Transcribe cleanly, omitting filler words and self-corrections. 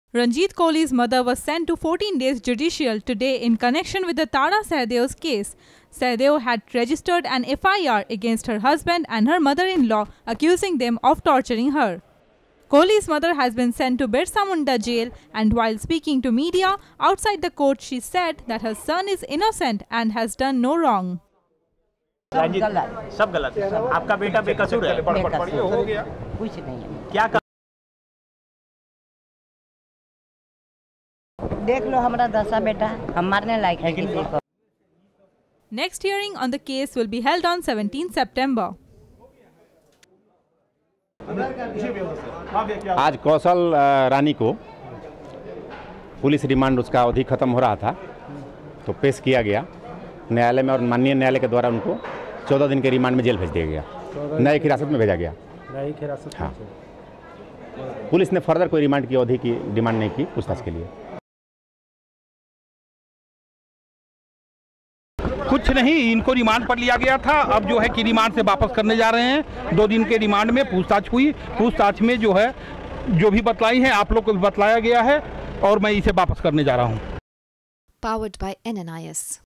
Ranjit Kohli's mother was sent to 14 days judicial today in connection with the Tara Sahadev's case. Sahadev had registered an FIR against her husband and her mother-in-law, accusing them of torturing her. Kohli's mother has been sent to Birsa Munda jail, and while speaking to media outside the court, she said that her son is innocent and has done no wrong. सब गलत है। आपका बेटा बेकसूर है। कुछ नहीं है। क्या देख लो हमारा दशा बेटा, हम मारने लायक है कि देखो। Next hearing on the case will be held on 17 September. आज कौशल रानी को पुलिस रिमांड उसका अवधि खत्म हो रहा था तो पेश किया गया न्यायालय में और माननीय न्यायालय के द्वारा उनको 14 दिन के रिमांड में जेल भेज दिया गया, न्यायिक हिरासत में भेजा गया। न्यायिक हिरासत? हाँ, पुलिस ने फर्दर कोई रिमांड की अवधि की डिमांड नहीं की पूछताछ के लिए। कुछ नहीं, इनको रिमांड पर लिया गया था। अब जो है कि रिमांड से वापस करने जा रहे हैं। 2 दिन के रिमांड में पूछताछ हुई। पूछताछ में जो है जो भी बतलाई है आप लोग को भी बतलाया गया है और मैं इसे वापस करने जा रहा हूँ। Powered by NNIS.